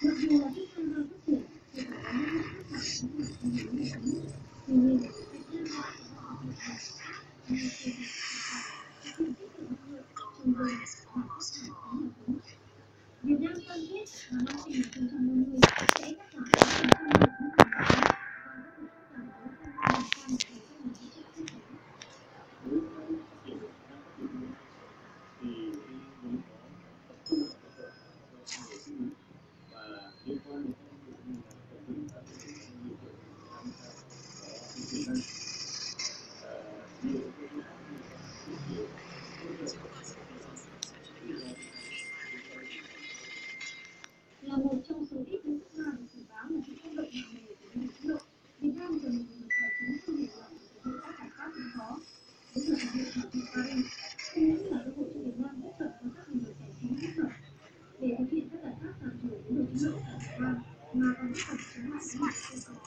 Là một trong số ít những quốc gia được dự báo là chịu tác động nặng nề của biến đổi khí hậu, Việt Nam cần một nguồn tài chính không hề nhỏ để thực hiện các giải pháp ứng phó. Với việc thực hiện thỏa thuận Paris, không những là cơ hội cho Việt Nam tiếp cận với các nguồn lực tài chính thích hợp để thực hiện các giải pháp giảm thiểu biến đổi khí hậu tại Việt Nam, mà còn góp phần chống lại biến đổi khí hậu.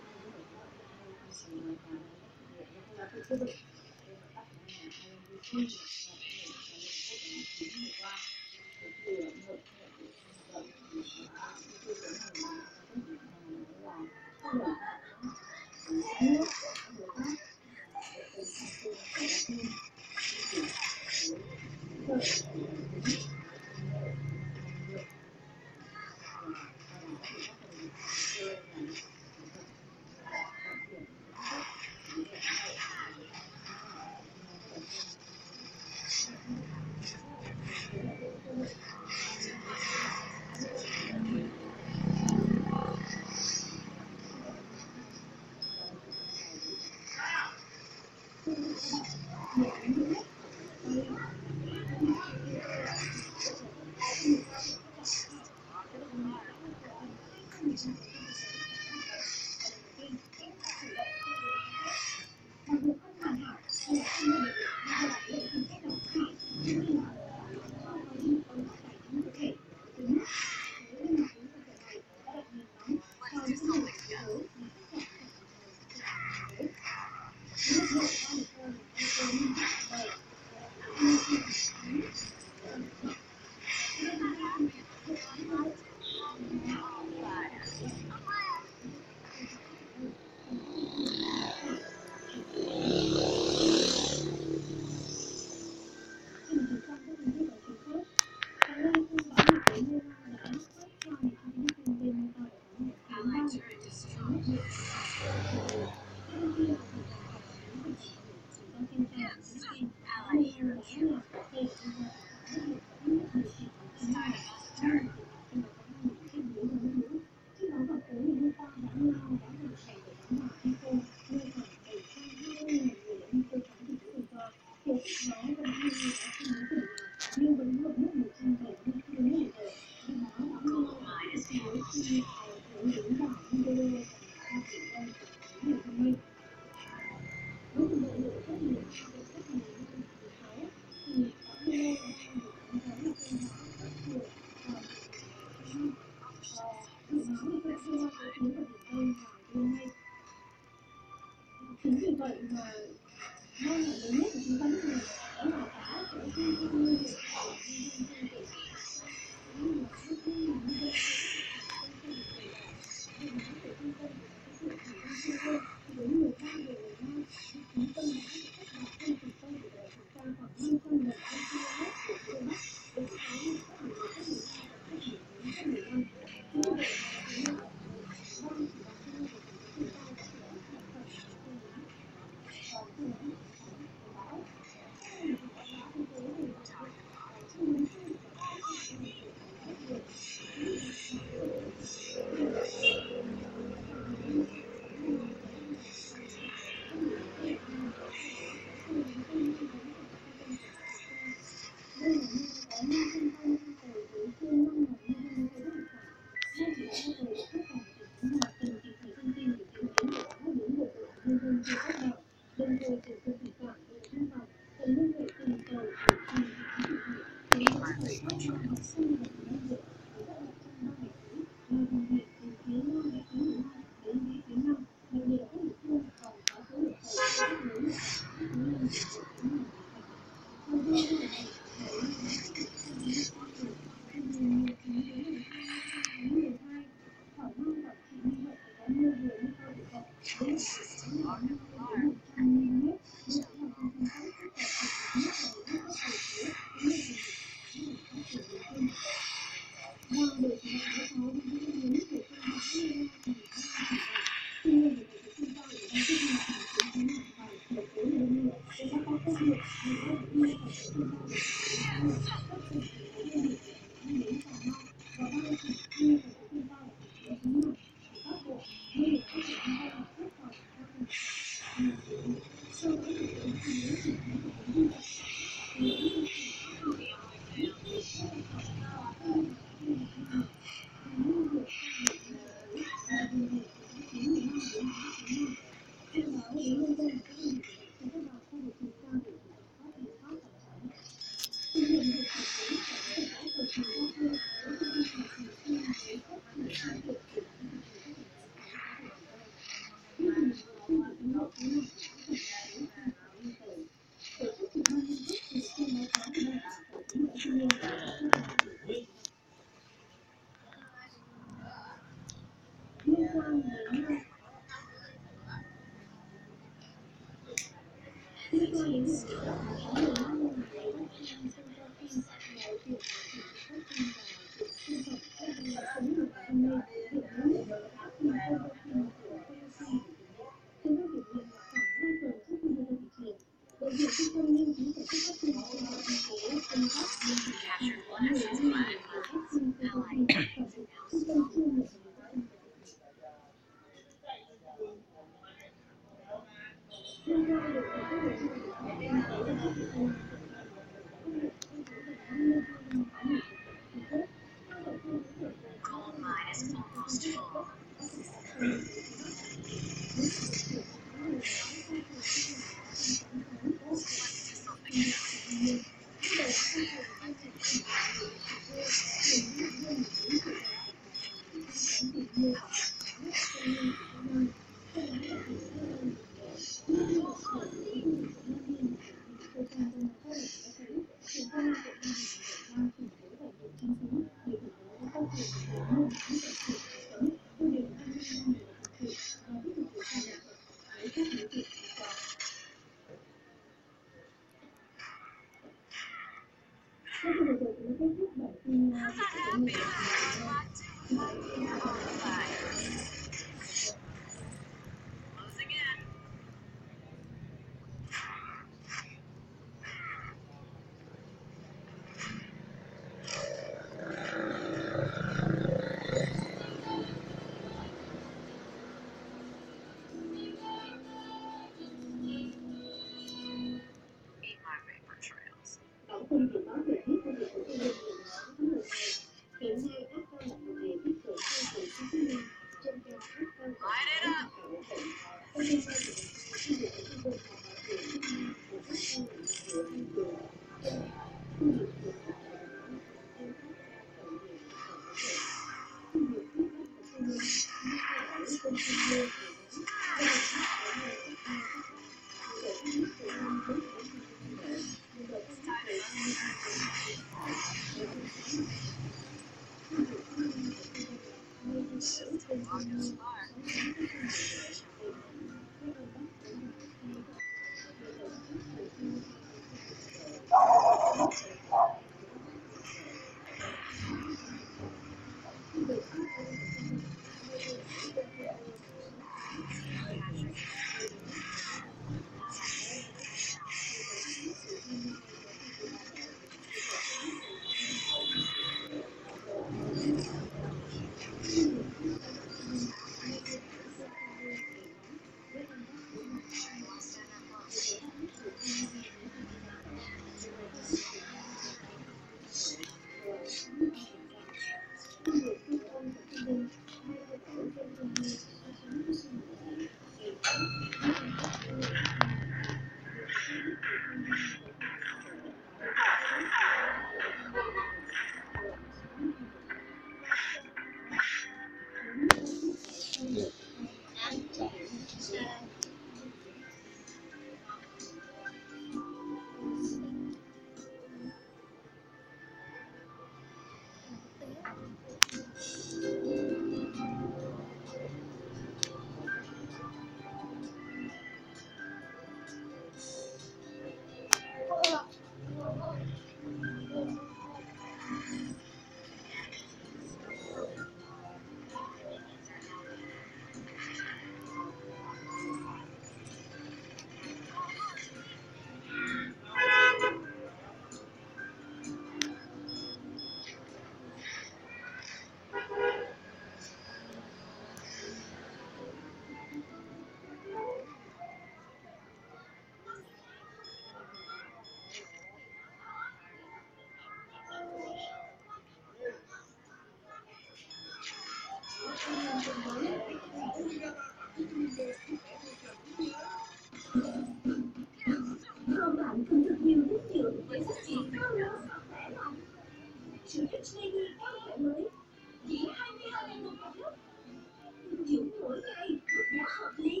Còn bạn cần thật nhiều dinh dưỡng để phát triển cao lớn và khỏe mạnh. Sữa Dexlady cao thể mới chỉ 22.000 đồng một lít. Dinh dưỡng mỗi ngày mức giá hợp lý.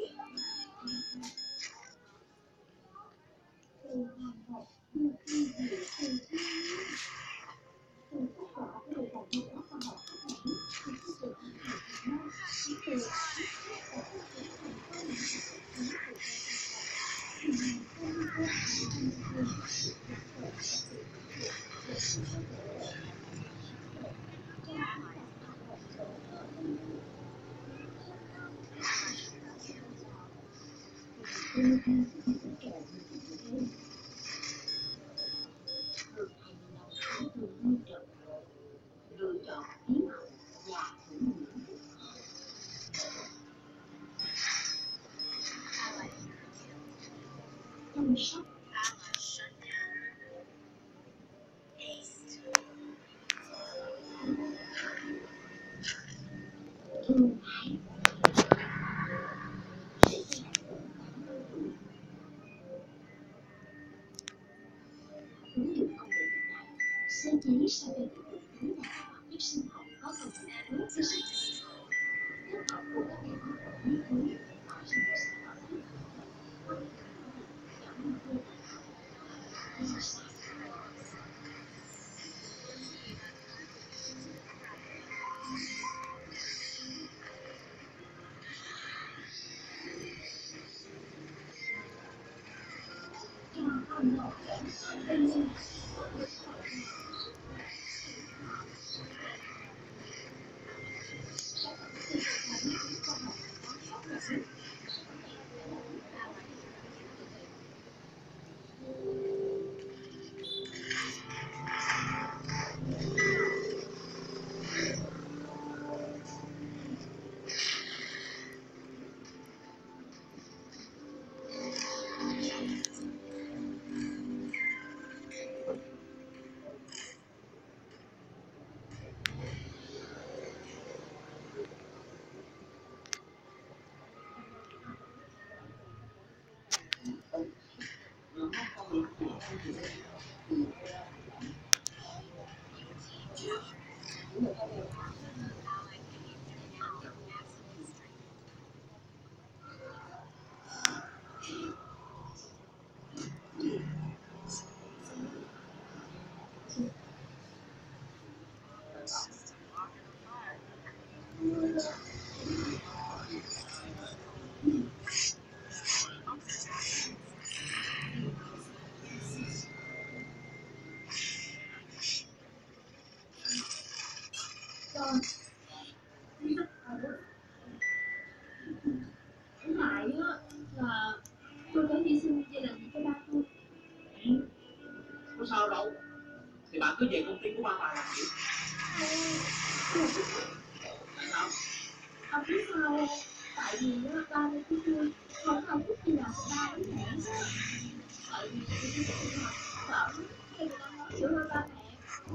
Từ hàng hộp được ghi dựa từ thiên nhiên. Từ kết quả của đội đại nghiên cứu khoa học phát triển từ Thư viện Y học Việt Nam, đến từ chiết xuất và phát triển thành công những sản phẩm mới từ cây sinh học. Từ hàng công viên công viên thực sự đặc biệt và sự được sự cơ thể trong các hoạt động tổ hợp công viên. Tôi đang sẽ hỗ trợ những cái gì đây? Hơn 20 năm khám thường nuôi trồng, lựa chọn khí hậu và thổ nhưỡng phù hợp, chăm sóc, thương hại, sẽ gây ảnh hưởng khoảng 5 tuổi. Ứng dụng công nghệ hiện đại, sơ chế sao cho hiệu quả tối đa các hoạt chất sinh học có công dụng tốt cho sức khỏe. Kết hợp của các biện pháp quản lý mới tạo ra một sản phẩm thích hợp có thể giảm nguy cơ tái hại và sai. Cho con ngọt bên mình có thể tạo ra sức khỏe sản phẩm từ các nghiên cứu khoa học có pháp luật sức khỏe là thuốc bảo vệ. Con lại á là tôi phải hy sinh gia đình cho ba tôi. Có sao đâu, thì bạn cứ về công ty của ba bà làm gì? Tại sao? Ông biết sao không? Tại vì á, ba tôi với tôi không ai thích đi làm ba với mẹ. Tại vì tôi sợ khi người ta nói giữa ba mẹ.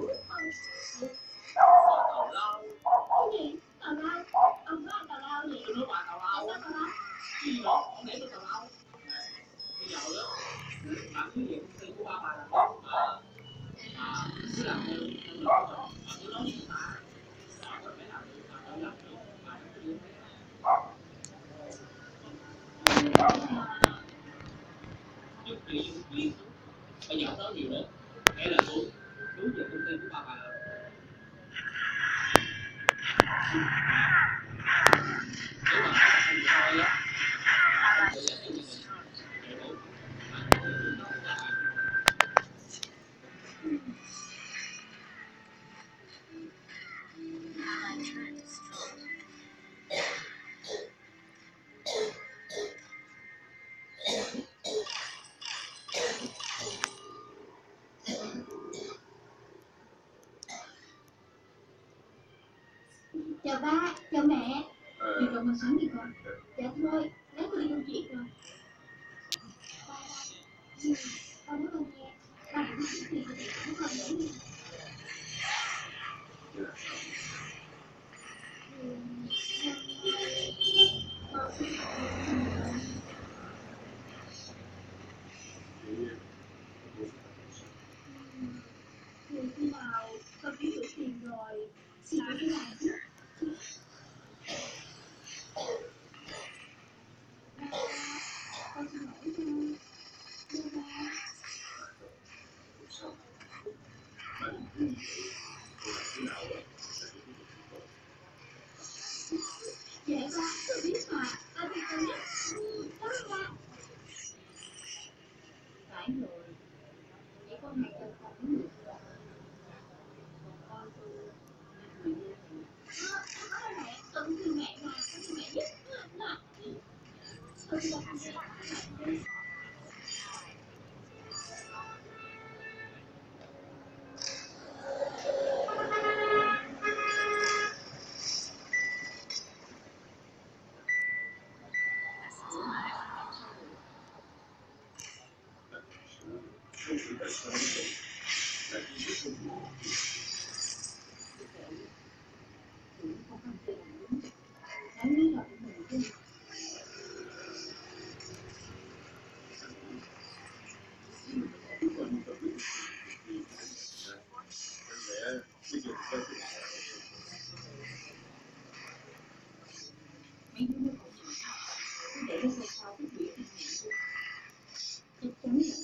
Tào lao. Cái gì? Tào lao? Ông nói anh tào lao gì? Tôi nói bà tào lao. Tại sao tào lao? Gì đó, không lẽ tôi tào lao? Bây giờ đó, bạn cứ về công ty của ba bà làm đi. Cứ làm theo lời của chồng. Bạn cứ nói với người ta. Bạn có phải làm được, bạn đâu làm được. Bạn không được. Giúp gì giúp gì. Bây giờ nói nhiều nữa. Hay là tôi về công ty của ba bà. Nếu mà không được thôi á, tôi sẽ thấy như vậy. Để bố. Chào ba, chào mẹ. Đi đâu mà sáng đi con? Dạ thôi, lát tôi đi công chuyện rồi. Ba, ba nói con nghe. Ba đừng có chuyện gì của con nữa đi. tiền rồi, chị phải đi làm chứ. Con xin lỗi cho. Đưa ra. Dạ ba, tôi biết mà. Anh thì tôi biết. Cảm ơn ba. Phải rồi. Vậy con hãy cẩn thận với người xưa. Con tôi người yêu thì nói là mẹ tự thương mẹ mà, tự thương mẹ nhất là tôi là anh sẽ làm mẹ đi. Cũng không cần tiền đúng. Nói lý do của mình chứ. Mấy đứa nó còn nhỏ, cứ để nó sao sao cái chuyện này chắc chắn là